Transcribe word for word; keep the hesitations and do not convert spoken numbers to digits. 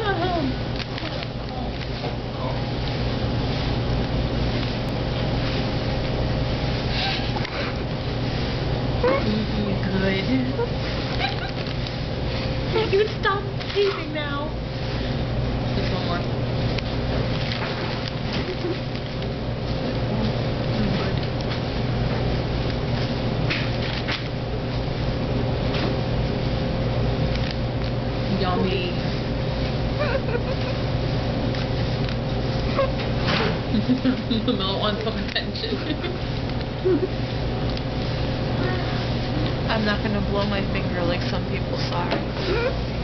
Good. You stop teasing now. Just one more. Yummy. The Mel wants some attention. I'm not gonna blow my finger like some people. Sorry.